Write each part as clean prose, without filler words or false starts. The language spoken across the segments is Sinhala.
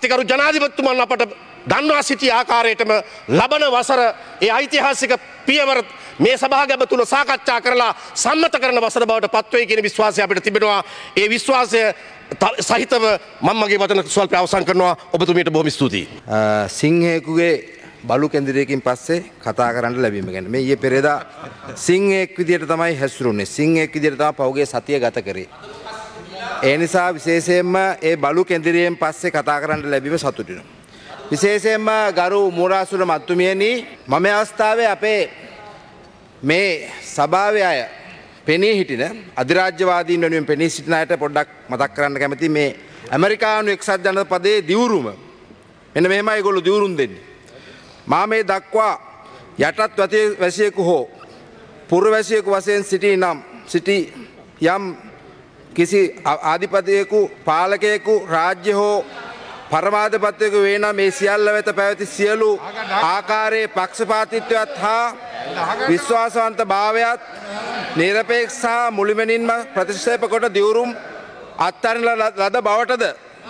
අතිකරු ජනාධිපතිතුමන් අපට දන්වා සිටි ආකාරයටම ලබන වසර ඒ ඓතිහාසික පියවර මේ සභාගම තුල සාකච්ඡා කරලා සම්මත කරන වසර බවට පත්වෙයි කියන විශ්වාසය අපිට තිබෙනවා. ඒ විශ්වාසය සහිතව මම මගේ වචන ස්වල්ප අවසන් කරනවා. ඔබතුමීට බොහොම ස්තුතියි. සිංහයෙකුගේ බලු කැඳිරයකින් පස්සේ කතා කරන්න ලැබීම ගැන මේ ඊයේ පෙරේදා සිංහයෙක් විදියට තමයි හැසිරුනේ. සිංහයෙක් විදියට තමයි පහුගිය සතිය ගත කරේ. ඒ නිසා විශේෂයෙන්ම ඒ බලු කැඳිරියෙන් පස්සේ කතා කරන්න ලැබීම සතුටිනු. විශේෂයෙන්ම ගරු මූලාසුර මත්තුමියනි මම අවස්ථාවේ අපේ මේ සභාවේ අය පෙනී හිටින අධිරාජ්‍යවාදීන් වෙනුවෙන් පෙනී සිටින අයට පොඩ්ඩක් මතක් කරන්න කැමති මේ ඇමරිකානු එක්සත් ජනපදයේ දිවුරුම මෙන්න මෙහෙමයි ඒගොල්ලෝ දිවුරුම් දෙන්නේ. මා මේ දක්වා යටත් වැසියෙකු හෝ පුරවැසියෙකු වශයෙන් සිටි යම් කිසි ආධිපතියෙකු පාලකයෙකු රාජ්‍ය හෝ පරමාධිපතියෙකු වේ නම් මේ සියල්ල වෙත පැවති සියලු ආකාරයේ පක්ෂපාතීත්වයත් හා විශ්වාසවන්ත භාවයත් නිරපේක්ෂ සහ මුළුමනින්ම ප්‍රතික්ෂේප කොට දිවුරුම් අත්හරින ලද බවටද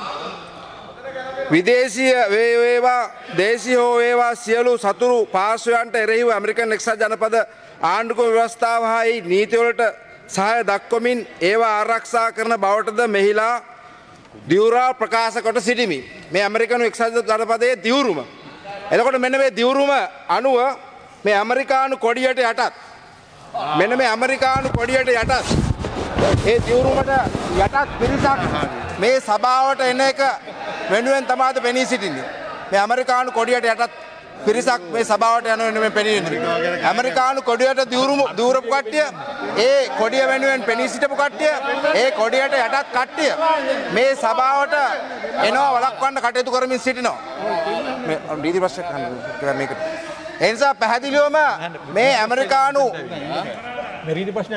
විදේශීය වේවා දේශීය හෝ වේවා සියලු සතුරු පාර්ශ්වයන්ට එරෙහිව ඇමරිකන් එක්සත් ජනපද ආණ්ඩුක්‍රම ව්‍යවස්ථාව හා නීතිවලට සහාය දක්වමින් ඒවා ආරක්ෂා කරන බවටද මෙහිලා දිවුරා ප්‍රකාශ කොට සිටිමි. මේ ඇමරිකන් එක්සත් ජනපදයේ දිවුරුම. එතකොට මෙන්න මේ දිවුරුම අනුව මේ ඇමරිකානු කොඩියට යටත් මෙන්න මේ ඇමරිකානු කොඩියට යටත් ඒ දිවුරුමට යටත් පිරිසක් මේ සභාවට එන එක වෙනුවෙන් තමයි පෙනී සිටින්නේ. මේ ඇමරිකානු කොඩියට යටත් පිරිසක් මේ සභාවට යන වෙනුවෙන් පෙනී සිටින්නේ. ඇමරිකානු කොඩියට දූරපු කට්ටිය ඒ කොඩිය වෙනුවෙන් පෙනී සිටපු කට්ටිය ඒ කොඩියට යටත් කට්ටිය මේ සභාවට එනවා වළක්වන්න කටයුතු කරමින් සිටිනවා. මේ රීති ප්‍රශ්න මේක ඒ නිසා පැහැදිලිවම මේ ඇමරිකානු මේ රීති ප්‍රශ්නයක්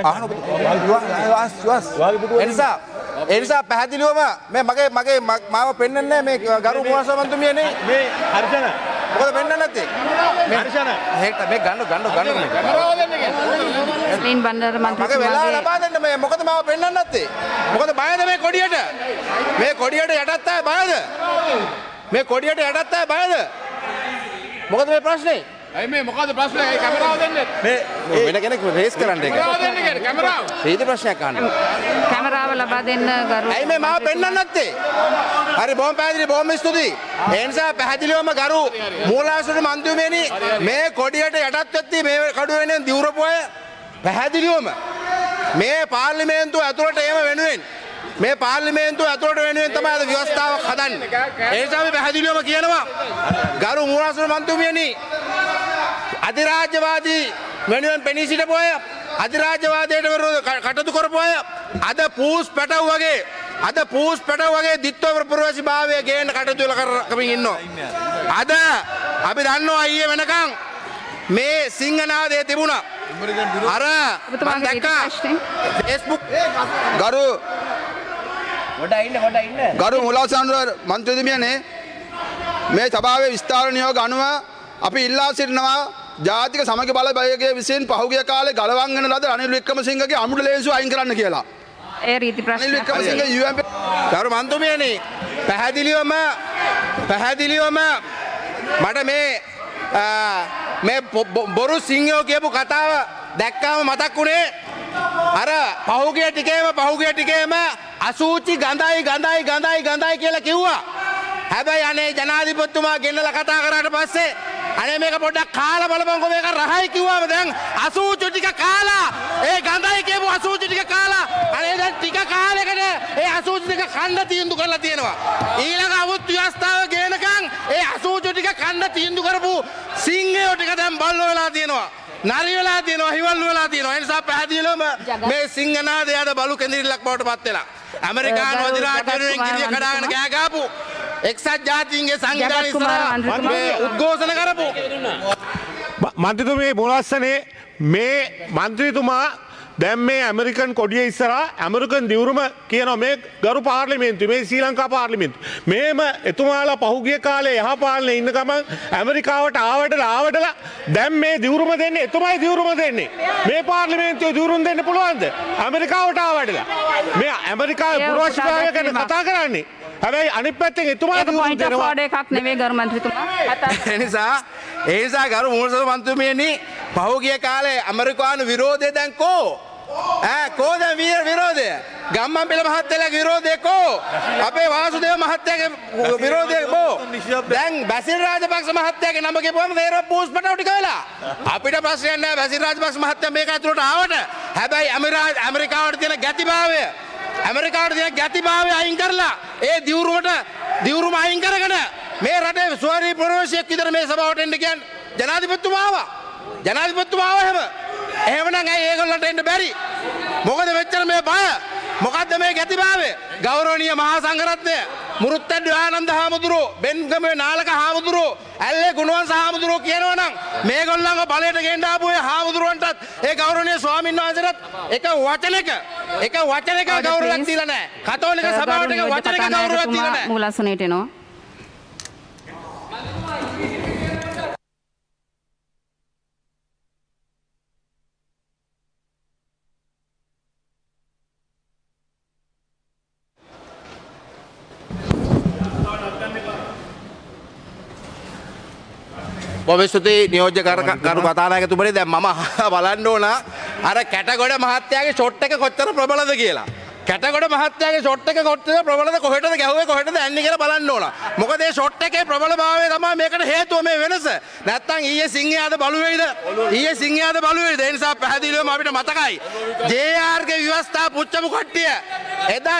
ඒ නිසා පැහැදිලිවම මේ මගේ මාව පෙන්වන්නේ මේ ගරු මුවසමන්තුමියනේ මේ හර්ෂණ මොකද පෙන්වන්නේ නැත්තේ මේ හර්ෂණ මේ ගන්න ලීන් බණ්ඩාර මන්ත්‍රීතුමාගේ මගේ වෙලාව ලබා දෙන්න මේ මොකද මාව පෙන්වන්නේ නැත්තේ මොකද බයද මේ කොඩියට යටත් අය බයද මේ කොඩියට යටත් අය බයද මොකද මේ ප්‍රශ්නේ ඇයි මේ මොකද ප්‍රශ්නේ ඒ කැමරාව දෙන්නේ මේ වෙන කෙනෙක් රේස් කරන්න එක කැමරාව දෙන්නේ කියන්නේ කැමරාව ඊට ප්‍රශ්නයක් අහන්න කැමරාව ලබා දෙන්න ගරු ඇයි මේ මාව පෙන්වන්නේ නැත්තේ හරි බොහොම පැහැදිලි බොහොම ස්තුතියි ඒ නිසා පැහැදිලිවම ගරු මූලාශ්‍ර මන්ත්‍රීතුමනි මේ කොඩියට යටත් වෙද්දී මේ කඩුව වෙනෙන් දිවුරපු අය පැහැදිලිවම මේ පාර්ලිමේන්තුව ඇතුළට ඒම වෙනුවෙන් මේ පාර්ලිමේන්තුව ඇතුළට වෙනුවෙන් තමයි අද ව්‍යවස්ථාවක් හදන්නේ ඒ නිසා අපි පැහැදිලිවම කියනවා ගරු මූලාශ්‍ර මන්ත්‍රීතුමනි අධිරාජ්‍යවාදී වෙනුවෙන් පෙනී සිටපු අය අධිරාජ්‍යවාදයට විරුද්ධව කටයුතු කරපු අය අද පූස් පැටව් වගේ දිත්ව පුරවැසි භාවය ගේන්න කටයුතු කරමින් ඉන්නවා. අද අපි දන්නවා ඊයේ වෙනකන් මේ සිංහනාදයේ තිබුණා. අර මම දැක්කා Facebook ගරු මුලාසන්වර මන්ත්‍රීතුමියනේ මේ සභාවේ විස්තර නියෝග අනුව අපි ඉල්ලා සිටිනවා ජාතික සමගි බල බලයේ විසින් පහුගිය කාලේ ගලවංගන ලද රනිල් වික්‍රමසිංහගේ අමුඩ ලේන්සුව අයින් කරන්න කියලා. ඒ රීති ප්‍රශ්න ගරු මන්ත්‍රීතුමියනි පැහැදිලිවම මට මේ බොරු සිංහයෝ කියපු කතාව දැක්කාම මතක් වුණේ අර පහුගිය ටිකේම අසූචි ගඳයි කියලා කිව්වා. හැබැයි අනේ ජනාධිපතිතුමා ගෙන්නලා කතා කරාට පස්සේ අනේ මේක පොඩ්ඩක් කාලා බලපන්කො මේක රහයි කිව්වම දැන් අසූචි ටික කාලා ඒ ගඳයි කියපු අසූචි ටික කාලා අනේ දැන් ටික කාලයකට ඒ අසූචි ටික කන්න තීන්දුව කරලා තියෙනවා. ඊළඟ අවුත් ව්‍යවස්ථාව ගේනකන් ඒ අසූචි ටික කන්න තීන්දුව කරපු සිංහයෝ ටික දැන් බල්ලෝ වෙලා තියෙනවා. නරි වෙලා තියෙනවා, හිවල් වෙලා තියෙනවා. ඒ නිසා පැහැදිලිවම මේ සිංහනාදය අද බලු කෙඳිරිල්ලක් බවට පත් වෙලා. ඇමරිකානු අධිරාජ්‍යයෙන් ගිරිය කඩාගෙන ගෑ ගාපු එක්සත් ජාතීන්ගේ සංවිධානය ඉස්සරහා උද්ඝෝෂණ කරපු මන්ත්‍රීතුමේ මුලස්සනේ මේ මන්ත්‍රීතුමා දැන් මේ ඇමරිකන් කොඩිය ඉස්සරහා ඇමරිකන් දිවුරුම කියනවා මේ ගරු පාර්ලිමේන්තුව මේ ශ්‍රී ලංකා පාර්ලිමේන්තුව මේම එතුමාලා පහුගිය කාලේ යහ පාලනේ ඉන්න ගමන් ඇමරිකාවට ආවටලා දැන් මේ දිවුරුම දෙන්නේ එතුමයි දිවුරුම දෙන්නේ මේ පාර්ලිමේන්තුවේ දිවුරුම් දෙන්න පුළුවන්ද ඇමරිකාවට ආවටලා මේ ඇමරිකාවේ පුරවැසිභාවය ගැන කතා කරන්නේ හැබැයි අනිත් පැත්තෙන් එතුමා ඒක පොයින්ට් ඔෆ් ඕඩර් එකක් නෙවෙයි ගරු මන්ත්‍රීතුමා. ඒ නිසා ගරු මුහුණුසොර මන්ත්‍රීතුමියනි පහුගිය කාලේ ඇමරිකානු විරෝධය දැන් කෝ? කෝ දැන් විරෝධය? ගම්මන්පිල මහත්තයාගේ විරෝධය කෝ? අපේ වාසුදේව මහත්තයාගේ විරෝධය කෝ? දැන් බැසිල් රාජපක්ෂ මහත්තයාගේ නම කියපුවම තේරෙව පූස්පටව ටික වෙලා. අපිට ප්‍රශ්නයක් නැහැ බැසිල් රාජපක්ෂ මහත්තයා මේක ඇතුළට ආවට. හැබැයි ඇමරිකාවට තියෙන ගැතිභාවය ගැතිභාවය අයින් කරලා ඒ දිවුරුම අයින් කරගෙන මේ රටේ ස්වරී ප්‍රවේශයක් විතර මේ සභාවට එන්න කියන්නේ ජනාධිපතිතුමා ආවා. එහෙමනම් ඇයි ඒගොල්ලන්ට එන්න බැරි? මොකද මෙච්චර මේ බය? මොකද්ද මේ ගැතිභාවය? ගෞරවනීය මහා සංඝරත්නය මුරුත්තැඩ්ඩි ආනන්ද හාමුදුරුවෝ, බෙන්ගමේ නාලක හාමුදුරුවෝ, ඇල්ලේ ගුණවංශ හාමුදුරුවෝ කියනවා නම් මේගොල්ලන්ව බලයට ගෙන්න ආපු ඒ හාමුදුරුවන්ටත් ඒ ගෞරවනීය ස්වාමීන් වහන්සේටත් එක වචනයක ගෞරවයක් දීලා නැහැ. කතෝලික සභාවට එක වචනයක ගෞරවයක් දීලා නැහැ. මූලාසනයට එනවා. බොහොම ස්තුතියි නියෝජ්‍ය කරු කතානායකතුමනි. දැන් මම බලන්න ඕන අර කැටගොඩ මහත්තයාගේ ෂොට් එක කොච්චර ප්‍රබලද කියලා. කැටගොඩ මහත්තයාගේ ෂොට් එක කොච්චර ප්‍රබලද, කොහෙටද ගැහුවේ, කොහෙටද යන්නේ කියලා බලන්න ඕන. මොකද මේ ෂොට් එකේ ප්‍රබලභාවය තමයි මේකට හේතුව, මේ වෙනස. නැත්තම් ඊයේ සිංහයාද බලු වේද? ඒ නිසා පැහැදිලිවම අපිට මතකයි JR ගේ ව්‍යවස්ථා පුච්චපු කට්ටිය එදා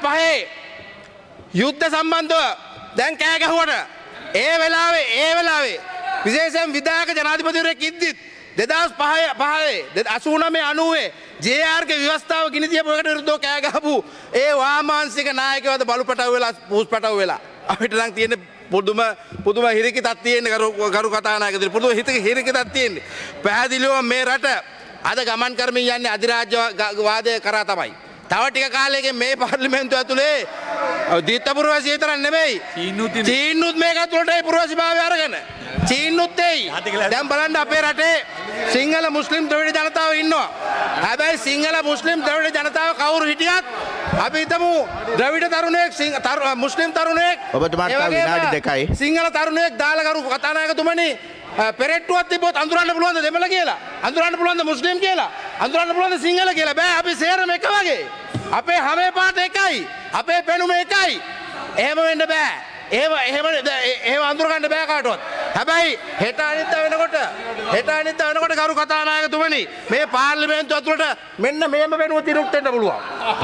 2005 යුද්ධ සම්බන්ධව දැන් කෑ ගැහුවට ඒ වෙලාවේ විශේෂයෙන් විධායක ජනාධිපතිවරයෙක් ඉද්දිත් 2005 89 JR ගේ ව්‍යවස්ථාව ගිනි තියපු එකට විරුද්ධව කෑ ගහපු ඒ වාමාංශික නායකයවද බලුපටව වෙලා පූස්පටව වෙලා අපිට නම් තියෙන පුදුම හිරිකිතක් තියෙන්නේ කරු කතානායකතුමනි. පුදුම හිරිකිතක් තියෙන්නේ. පැහැදිලිවම මේ රට අද ගමන් කරමින් යන්නේ අධිරාජ්‍යවාදය කරා තමයි. තව ටික කාලයකින් මේ පාර්ලිමේන්තුව ඇතුලේ දීත්ත පුරවැසිය විතරක් නෙමෙයි චීනුත් මේක ඇතුළට ඒ පුරවැසිභාවය අරගෙන චීනුත් එයි. දැන් බලන්න අපේ රටේ සිංහල මුස්ලිම් ද්‍රවිඩ ජනතාව ඉන්නවා. හැබැයි සිංහල මුස්ලිම් ද්‍රවිඩ ජනතාව කවුරු හිටියත් අපි හිතමු ද්‍රවිඩ තරුණයෙක් මුස්ලිම් තරුණයෙක් ඔබතුමාට විනාඩි 2යි සිංහල තරුණයෙක් දාලා කරු කතානායකතුමනි පෙරට්ටුවක් තිබ්බොත් අඳුරන්න පුළුවන්ද දෙමළ කියලා? අඳුරන්න පුළුවන්ද මුස්ලිම් කියලා? අඳුරන්න පුළුවන්ද සිංහල කියලා? බෑ. අපි සේරම එක වගේ. අපේ හැම පාට එකයි. අපේ පෙනුම එකයි. එහෙම වෙන්න බෑ. එහෙම අඳුර ගන්න බෑ කාටවත්. හැබැයි හෙට අනිද්දා වෙනකොට කරු කතානායකතුමනි මේ පාර්ලිමේන්තුව ඇතුළට මෙන්න මේම වෙනුව තිනුත් වෙන්න පුළුවන්.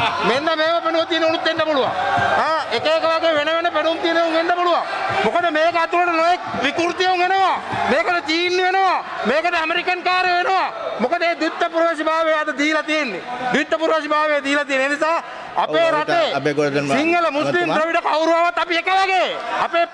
එක වගේ වෙන පෙනුම් තියෙනවා වෙන්න පුළුවන්. මොකද මේක ඇතුළට නොඑක් විකෘතියුන් වෙනවා. මේකට චීන වෙනවා. මේකට ඇමරිකන් කාර්ය වෙනවා. මොකද මේ ද්විත්ව පුරවැසිභාවය අද දීලා තියෙන්නේ. ඒ නිසා අපේ රටේ සිංහල මුස්ලිම් ද්‍රවිඩ කවුරුවවත් අපි එක වගේ. අපේ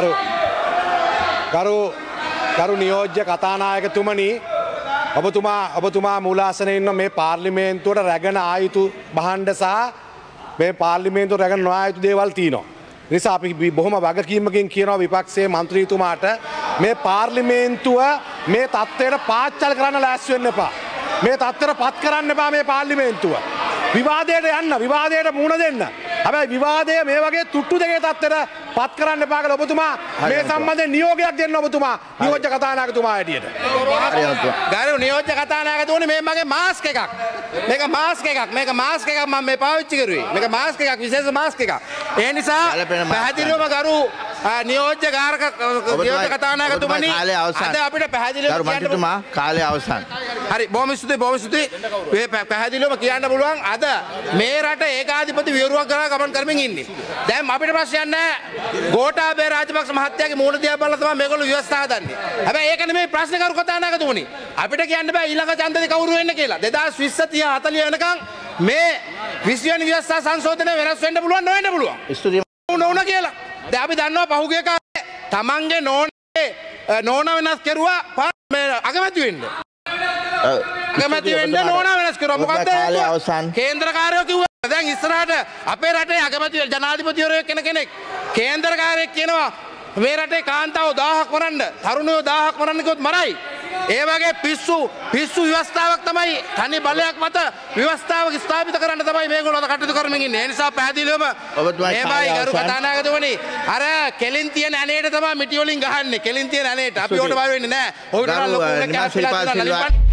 ගරු නියෝජ්‍ය කතානායකතුමනි, ඔබතුමා මූලාසනයේ ඉන්න මේ පාර්ලිමේන්තුවට රැගෙන ආයුතු භාණ්ඩ සහ මේ පාර්ලිමේන්තුවට රැගෙන නොආ යුතු දේවල් තියෙනවා. නිසා අපි බොහොම වගකීමකින් කියනවා විපක්ෂයේ මන්ත්‍රීතුමාට මේ පාර්ලිමේන්තුව මේ තත්ත්වයට පාච්චල් කරන්න ලෑස්ති වෙන්න එපා. මේ තත්ත්වයට පත් කරන්න එපා මේ පාර්ලිමේන්තුව. විවාදයට යන්න, විවාදයට මුහුණ දෙන්න. හැබැයි විවාදය මේ වගේ තුට්ටු දෙකේ තත්ත්වයට පත් කරන්න එපා කියලා ඔබතුමා මේ සම්බන්ධයෙන් නියෝගයක් දෙන්න ඔබතුමා නියෝජ්‍ය කතානායකතුමා හැටියට. ගරු නියෝජ්‍ය කතානායකතුමනි මේ මගේ මාස්ක් එකක්. මේක මාස්ක් එකක් මම මේ පාවිච්චි කරුවේ. මේක මාස්ක් එකක්, විශේෂ මාස්ක් එකක්. ඒ නිසා පැහැදිලිවම ගරු නියෝජ්‍ය කතානායකතුමනි අද අපිට පැහැදිලිවම කියන්න කාලය අවසන්. හරි බොහොම ස්තුතියි. මේ පැහැදිලිවම කියන්න පුළුවන් අද මේ රට ඒකාධිපති විවරුවක් කරා ගමන් කරමින් ඉන්නේ. දැන් අපිට ප්‍රශ්නයක් නැහැ. ගෝඨාභය රාජපක්ෂ මහත්තයාගේ මූණ දිහා බලලා තමයි මේගොල්ලෝ ව්‍යවස්ථා හදන්නේ. හැබැයි ඒක නෙමෙයි ප්‍රශ්නේ කරු කතානායකතුමනි. අපිට කියන්න බෑ ඊළඟ ඡන්දෙදි කවුරු වෙන්න කියලා. 2020 30 40 වෙනකන් මේ 20 වෙනි ව්‍යවස්ථා සංශෝධනය වෙනස් වෙන්න පුළුවන් නොවෙන්න පුළුවන්. නෝන කියලා. දැන් අපි දන්නවා පහුගිය කාලේ තමන්ගේ නෝන වෙනස් කරුවා අගමැති වෙන්න. නෝන වෙනස් කරුවා. මොකද කේන්ද්‍රකාරයෝ කිව්වා දැන් ඉස්සරහට අපේ රටේ අගමැති ජනාධිපතිවරයෙක් කෙනෙක් කේන්ද්‍රකාරයෙක් කියනවා මේ රටේ කාන්තාව 1000ක් මරන්න, තරුණයෝ 1000ක් මරන්න කිව්වොත් මරයි. ඒ වගේ පිස්සු ව්‍යවස්ථාවක් තමයි තනි බලයක් මත ව්‍යවස්ථාවක් ස්ථාපිත කරන්න තමයි මේගොල්ලෝ කටයුතු කරමින් ඉන්නේ. ඒ නිසා පැහැදිලිවම මේමයි ගරු කතානායකතුමනි අර කෙලින් තියෙන ඇනේට තමයි මිටි වලින් ගහන්නේ. කෙලින් තියෙන ඇනේට අපි ඕකට බය වෙන්නේ නැහැ. ඔයිට ලොකු උණක් කැස්ලා